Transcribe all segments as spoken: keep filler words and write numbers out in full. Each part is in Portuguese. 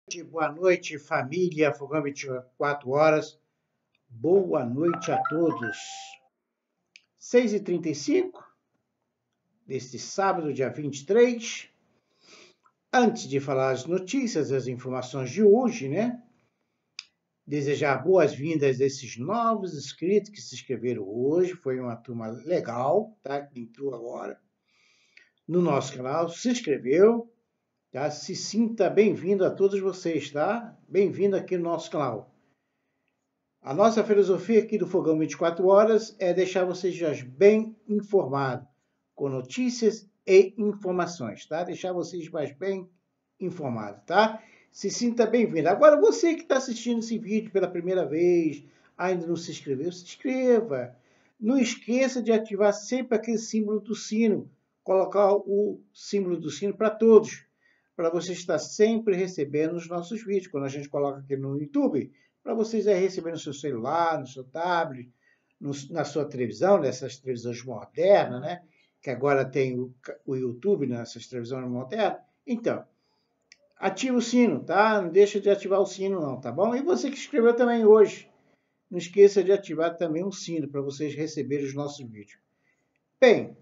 Boa noite, família Fogão vinte e quatro horas. Boa noite a todos. seis e trinta e cinco deste sábado, dia vinte e três. Antes de falar as notícias, as informações de hoje, né? Desejar boas-vindas a esses novos inscritos que se inscreveram hoje. Foi uma turma legal, tá? Que entrou agora no nosso canal, se inscreveu. Tá? Se sinta bem-vindo a todos vocês, tá? Bem-vindo aqui no nosso canal. A nossa filosofia aqui do Fogão vinte e quatro horas é deixar vocês já bem informados, com notícias e informações, tá? Deixar vocês mais bem informados, tá? Se sinta bem-vindo. Agora, você que está assistindo esse vídeo pela primeira vez, ainda não se inscreveu, se inscreva. Não esqueça de ativar sempre aquele símbolo do sino, colocar o símbolo do sino para todos, para você estar sempre recebendo os nossos vídeos, quando a gente coloca aqui no YouTube, para vocês aí receber no seu celular, no seu tablet, no, na sua televisão, nessas televisões modernas, né? Que agora tem o, o YouTube nessas televisões modernas. Então, ativa o sino, tá? Não deixa de ativar o sino não, tá bom? E você que escreveu também hoje, não esqueça de ativar também o sino para vocês receberem os nossos vídeos. Bem,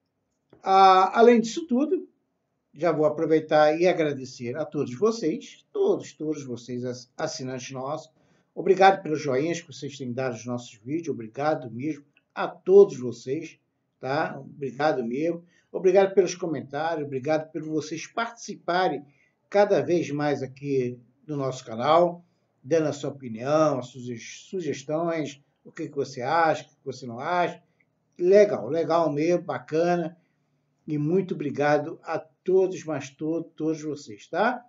a, além disso tudo, já vou aproveitar e agradecer a todos vocês, todos, todos vocês, assinantes nossos. Obrigado pelos joinhas que vocês têm dado nos nossos vídeos. Obrigado mesmo a todos vocês, tá? Obrigado mesmo. Obrigado pelos comentários. Obrigado por vocês participarem cada vez mais aqui do nosso canal, dando a sua opinião, as suas sugestões, o que, que você acha, o que você não acha. Legal, legal mesmo, bacana. E muito obrigado a todos, mas todos, todos vocês, tá?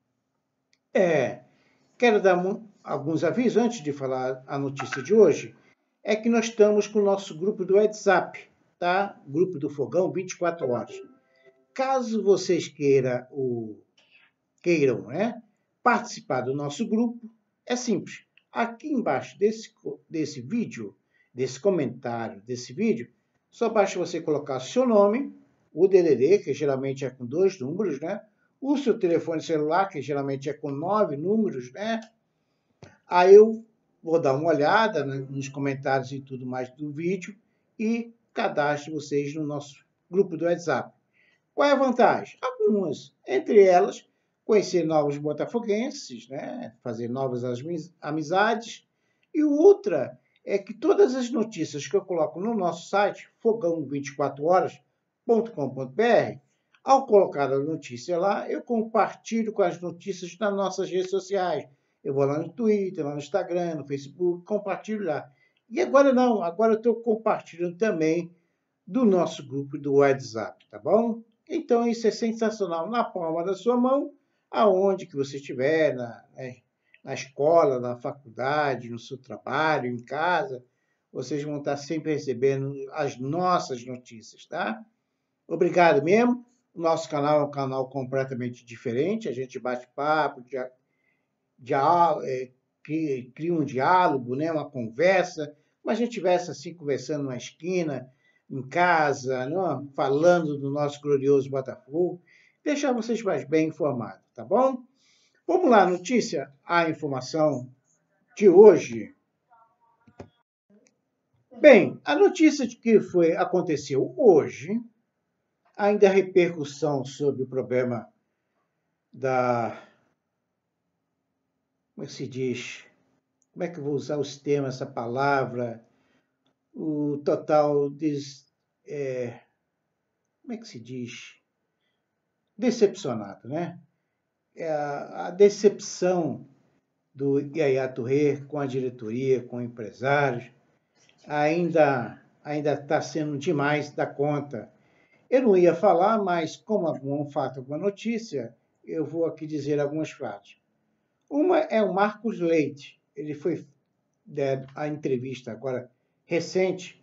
É, quero dar alguns avisos antes de falar a notícia de hoje. É que nós estamos com o nosso grupo do WhatsApp, tá? Grupo do Fogão vinte e quatro horas. Caso vocês queiram, o, queiram né, participar do nosso grupo, é simples. Aqui embaixo desse, desse vídeo, desse comentário, desse vídeo, só basta você colocar seu nome, o D D D, que geralmente é com dois números, né? O seu telefone celular, que geralmente é com nove números, né? Aí eu vou dar uma olhada nos comentários e tudo mais do vídeo e cadastro vocês no nosso grupo do WhatsApp. Qual é a vantagem? Algumas. Entre elas, conhecer novos botafoguenses, né? Fazer novas amizades. E outra é que todas as notícias que eu coloco no nosso site, fogão vinte e quatro horas ponto com ponto br, ao colocar a notícia lá, eu compartilho com as notícias nas nossas redes sociais. Eu vou lá no Twitter, lá no Instagram, no Facebook, compartilho lá. E agora não, agora eu estou compartilhando também do nosso grupo do WhatsApp, tá bom? Então isso é sensacional, na palma da sua mão, aonde que você estiver, na, na escola, na faculdade, no seu trabalho, em casa, vocês vão estar sempre recebendo as nossas notícias, tá? Obrigado mesmo. O nosso canal é um canal completamente diferente. A gente bate papo, dia, dia, é, cria, cria um diálogo, né? Uma conversa. Como a gente estivesse assim, conversando numa esquina, em casa, não? Falando do nosso glorioso Botafogo. Deixar vocês mais bem informados, tá bom? Vamos lá, notícia, a informação de hoje. Bem, a notícia de que foi, aconteceu hoje, ainda a repercussão sobre o problema da... Como é que se diz? Como é que eu vou usar os termos, essa palavra? O total... Des, é, como é que se diz? Decepcionado, né? É a, a decepção do Yaya Touré com a diretoria, com empresários, ainda ainda está sendo demais da conta. Eu não ia falar, mas como algum fato, alguma notícia, eu vou aqui dizer alguns fatos. Uma é o Marcos Leite. Ele foi dado a entrevista agora recente,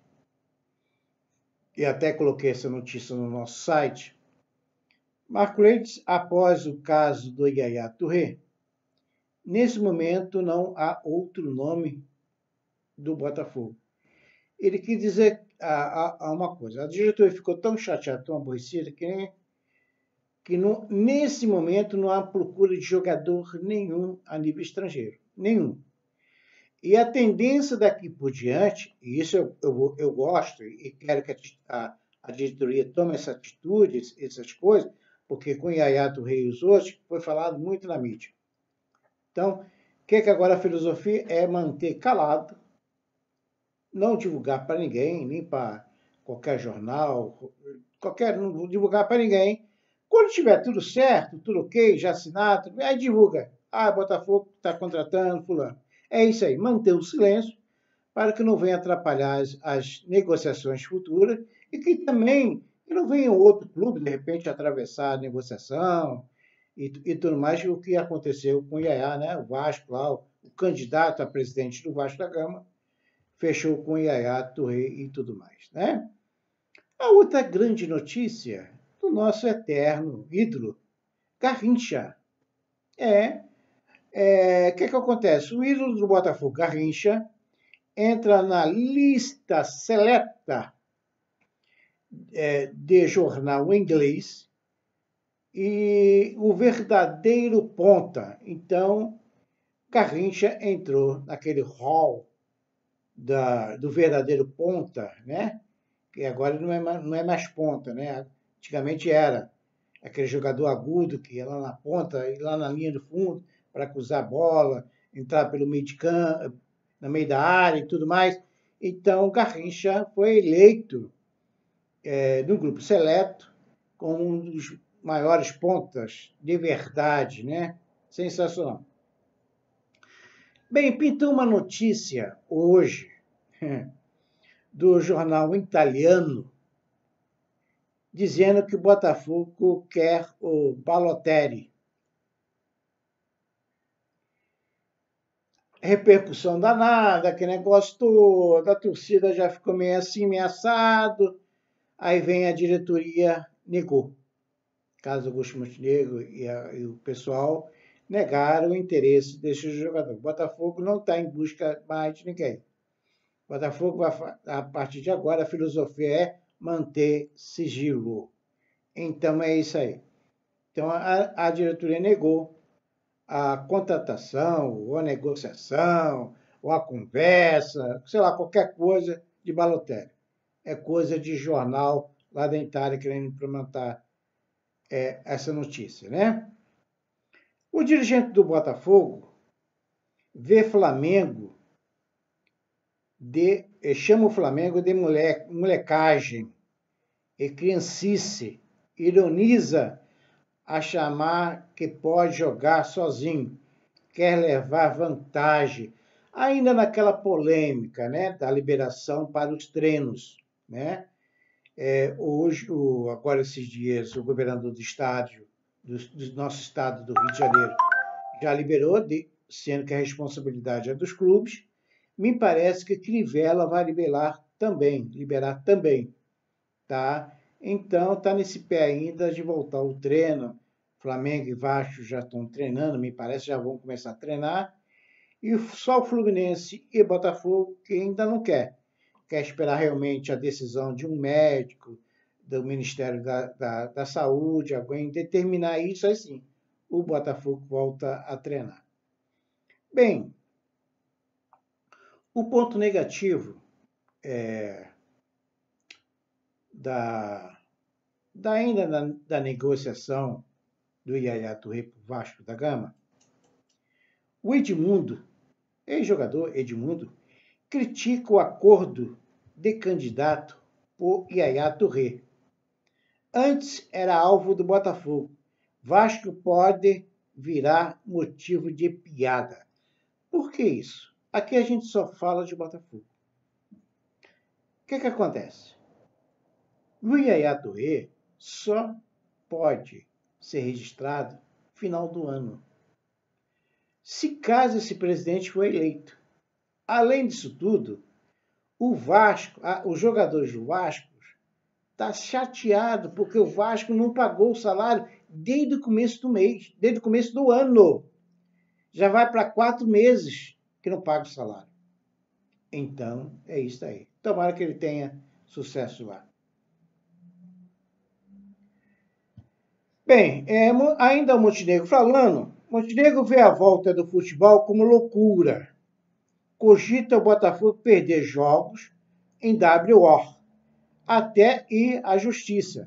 e até coloquei essa notícia no nosso site. Marcos Leite, após o caso do Yaya Touré, nesse momento não há outro nome do Botafogo. Ele quis dizer a, a, a uma coisa. A diretoria ficou tão chateada, tão aborrecida, que nem que no, nesse momento não há procura de jogador nenhum a nível estrangeiro. Nenhum. E a tendência daqui por diante, e isso eu, eu, eu gosto e quero que a, a diretoria tome essa atitude, essas coisas, porque com o Yaya Touré e os outros foi falado muito na mídia. Então, o que, que agora a filosofia é manter calado, não divulgar para ninguém, nem para qualquer jornal, qualquer, não divulgar para ninguém. Quando tiver tudo certo, tudo ok, já assinado, aí divulga. Ah, Botafogo está contratando fulano. É isso aí, manter o silêncio para que não venha atrapalhar as, as negociações futuras e que também que não venha outro clube, de repente, atravessar a negociação e, e tudo mais, o que aconteceu com o Yaya, né? O Vasco lá, o, o candidato a presidente do Vasco da Gama, fechou com o Yaya Touré e tudo mais, né? A outra grande notícia do nosso eterno ídolo, Garrincha. É, é, o que, que acontece? O ídolo do Botafogo, Garrincha, entra na lista seleta é, de jornal inglês e o verdadeiro ponta. Então, Garrincha entrou naquele hall da, do verdadeiro ponta, né? Que agora não é, mais, não é mais ponta, né? Antigamente era aquele jogador agudo que ia lá na ponta e lá na linha do fundo para cruzar a bola, entrar pelo meio de campo, no meio da área e tudo mais. Então, Garrincha foi eleito é, no grupo seleto como um dos maiores pontas de verdade, né? Sensacional. Bem, pintou uma notícia hoje do jornal italiano dizendo que o Botafogo quer o Balotelli. Repercussão danada, que negócio todo, a torcida já ficou meio assim, meio assado. Aí vem a diretoria, negou. Carlos Augusto Montenegro e, a, e o pessoal negaram o interesse desse jogador. O Botafogo não está em busca mais de ninguém. O Botafogo, vai, a partir de agora, a filosofia é manter sigilo. Então é isso aí. Então a, a diretoria negou a contratação, ou a negociação, ou a conversa, sei lá, qualquer coisa de Balotelli. É coisa de jornal lá da Itália querendo implementar é, essa notícia, né? O dirigente do Botafogo vê Flamengo de, chama o Flamengo de mole, molecagem e criancice, ironiza a chamar que pode jogar sozinho, quer levar vantagem, ainda naquela polêmica, né, da liberação para os treinos, né? É, hoje, o, agora esses dias, o governador do estádio, do, do nosso estado do Rio de Janeiro, já liberou, de, sendo que a responsabilidade é dos clubes. Me parece que Crivella vai liberar também, liberar também, tá? Então, está nesse pé ainda de voltar ao treino. Flamengo e Vasco já estão treinando, me parece, já vão começar a treinar. E só o Fluminense e Botafogo que ainda não quer. Quer esperar realmente a decisão de um médico, do Ministério da, da, da Saúde, alguém determinar isso, aí sim, o Botafogo volta a treinar. Bem, o ponto negativo é, da, da ainda da, da negociação do Yaya Touré para o Vasco da Gama, o Edmundo, ex-jogador Edmundo, critica o acordo de candidato por Yaya Touré. Antes era alvo do Botafogo. Vasco pode virar motivo de piada. Por que isso? Aqui a gente só fala de Botafogo. O que, que acontece? O Yaya Touré só pode ser registrado no final do ano, se caso esse presidente for eleito. Além disso tudo, o Vasco, os jogadores do Vasco, está chateado porque o Vasco não pagou o salário desde o começo do mês, desde o começo do ano. Já vai para quatro meses que não paga o salário. Então, é isso aí. Tomara que ele tenha sucesso lá. Bem, é, ainda o Montenegro falando, Montenegro vê a volta do futebol como loucura. Cogita o Botafogo perder jogos em W O, até ir à justiça.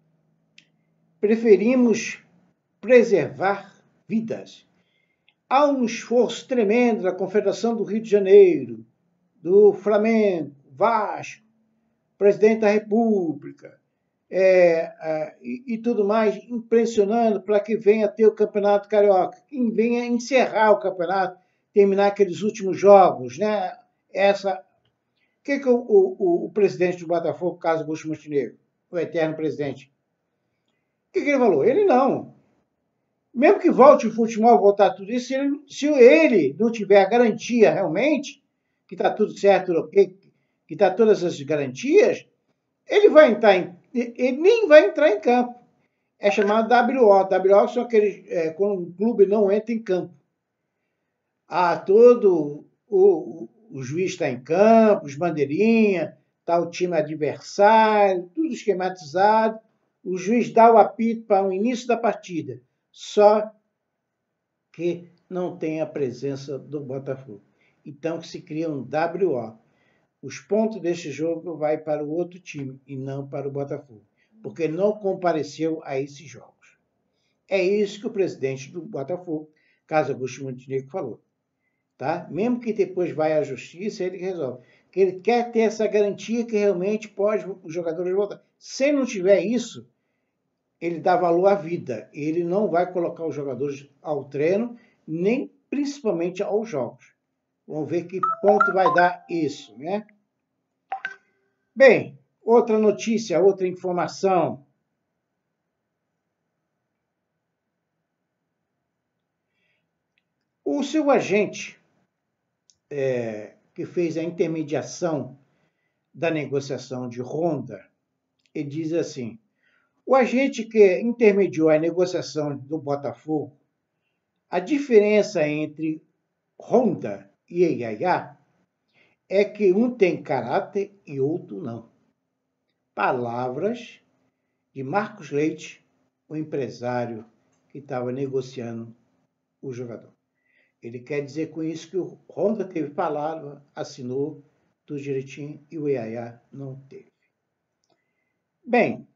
Preferimos preservar vidas. Há um esforço tremendo da Confederação do Rio de Janeiro, do Flamengo, Vasco, presidente da República, é, é, e, e tudo mais, impressionando para que venha ter o Campeonato Carioca, que venha encerrar o campeonato, terminar aqueles últimos jogos, né? Essa, o que, que o, o, o presidente do Botafogo, Carlos Augusto Montenegro, o eterno presidente, o que, que ele falou? Ele não. Mesmo que volte o futebol, voltar tudo isso, se ele, se ele não tiver a garantia realmente, que está tudo certo, que está todas as garantias, ele vai entrar em, ele nem vai entrar em campo. É chamado W O. W O são aqueles, é, quando um clube não entra em campo. Ah, todo o, o juiz está em campo, os bandeirinhas, está o time adversário, tudo esquematizado. O juiz dá o apito para o início da partida. Só que não tem a presença do Botafogo. Então se cria um W O. Os pontos deste jogo vai para o outro time e não para o Botafogo, porque não compareceu a esses jogos. É isso que o presidente do Botafogo, Carlos Augusto Montenegro, falou. Tá? Mesmo que depois vai à justiça, ele resolve. Que ele quer ter essa garantia que realmente pode os jogadores voltar. Se não tiver isso, ele dá valor à vida. Ele não vai colocar os jogadores ao treino, nem principalmente aos jogos. Vamos ver que ponto vai dar isso, né? Bem, outra notícia, outra informação. O seu agente, é, que fez a intermediação da negociação de Honda, ele diz assim, o agente que intermediou a negociação do Botafogo, a diferença entre Honda e Iaiá é que um tem caráter e outro não. Palavras de Marcos Leite, o empresário que estava negociando o jogador. Ele quer dizer com isso que o Honda teve palavra, assinou tudo direitinho e o Iaiá não teve. Bem,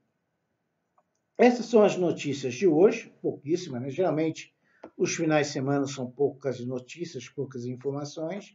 essas são as notícias de hoje, pouquíssimas, né? Geralmente os finais de semana são poucas notícias, poucas informações.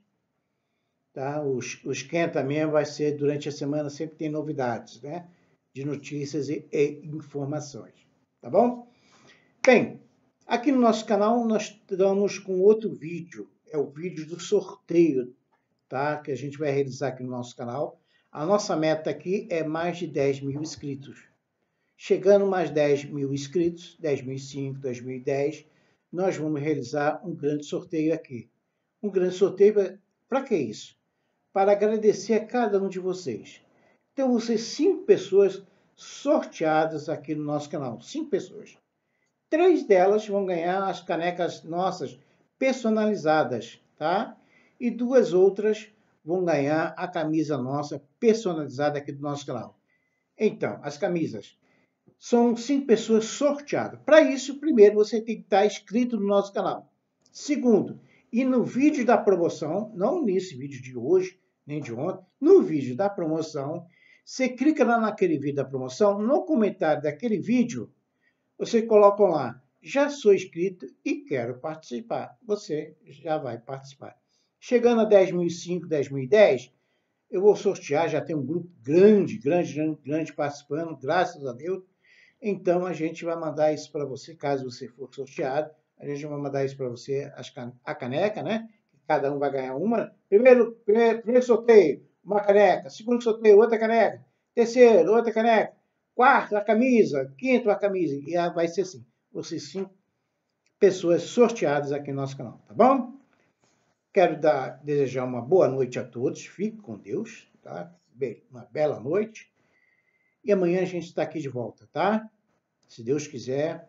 Tá? O, o esquenta mesmo vai ser durante a semana, sempre tem novidades, né? De notícias e, e informações. Tá bom? Bem, aqui no nosso canal nós estamos com outro vídeo, é o vídeo do sorteio, tá? Que a gente vai realizar aqui no nosso canal. A nossa meta aqui é mais de dez mil inscritos. Chegando mais dez mil inscritos, dez mil e cinco, dez mil e dez, nós vamos realizar um grande sorteio aqui. Um grande sorteio, para que isso? Para agradecer a cada um de vocês. Então, vocês, cinco pessoas sorteadas aqui no nosso canal. Cinco pessoas. Três delas vão ganhar as canecas nossas personalizadas, tá? E duas outras vão ganhar a camisa nossa personalizada aqui do nosso canal. Então, as camisas. São cinco pessoas sorteadas. Para isso, primeiro, você tem que estar inscrito no nosso canal. Segundo, e no vídeo da promoção, não nesse vídeo de hoje, nem de ontem, no vídeo da promoção, você clica lá naquele vídeo da promoção, no comentário daquele vídeo, você coloca lá, já sou inscrito e quero participar. Você já vai participar. Chegando a dez mil e cinco, dez mil e dez, eu vou sortear, já tem um grupo grande, grande, grande, grande participando, graças a Deus. Então, a gente vai mandar isso para você, caso você for sorteado. A gente vai mandar isso para você, a caneca, né? Cada um vai ganhar uma. Primeiro, primeiro, primeiro sorteio, uma caneca. Segundo sorteio, outra caneca. Terceiro, outra caneca. Quarto, a camisa. Quinto, a camisa. E vai ser assim. Vocês cinco pessoas sorteadas aqui no nosso canal, tá bom? Quero dar, desejar uma boa noite a todos. Fique com Deus, tá? Bem, uma bela noite. E amanhã a gente está aqui de volta, tá? Se Deus quiser,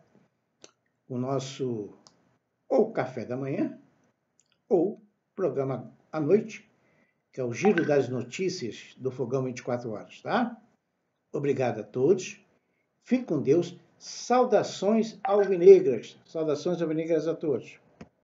o nosso ou café da manhã, ou programa à noite, que é o Giro das Notícias do Fogão vinte e quatro horas, tá? Obrigado a todos. Fique com Deus. Saudações alvinegras. Saudações alvinegras a todos.